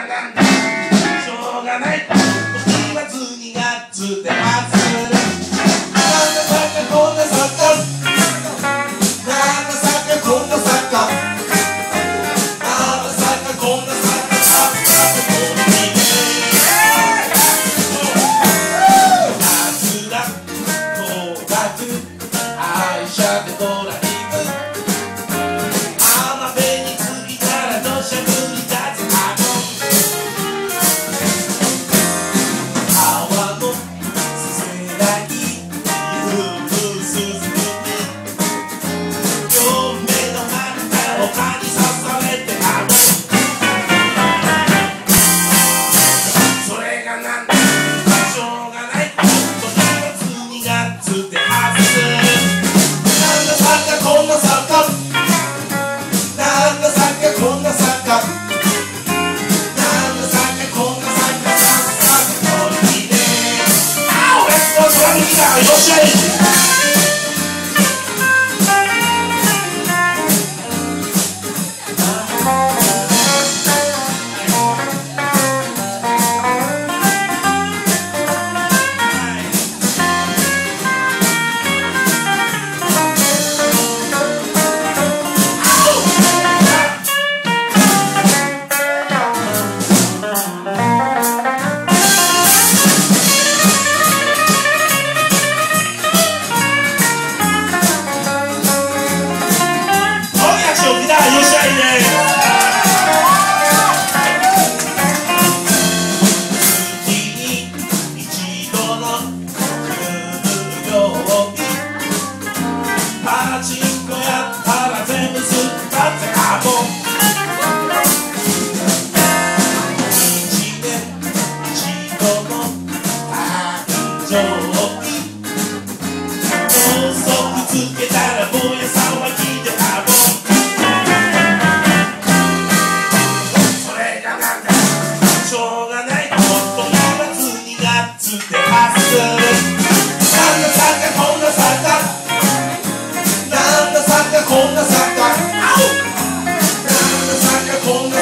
なんだしょうがない時は12月で祭るなんださかこんなサッカーなんださかこんなサッカーなんださかこんなサッカーサッカーとこにね夏だ高額愛車でドライブ浜辺に着いたら土砂降りだぜ川のせせらぎゆく鈴に両目の花丘に刺されてそれがなんだしょうがない12月で外すなんだサッカーこんなサッカーなんだサッカーこんなサッカーなんだサッカーこんなサッカーサッカーこれいいねあ俺の空に来たよっしゃいパチンコやったら全部すったってあもう1年1度の誕生日ろうそくつけたらぼや騒ぎであもうそれがなんだしょうがない本当に12月で発するなんだサッカーこんなサッカーこんなサッカー、なんだサッカーこんな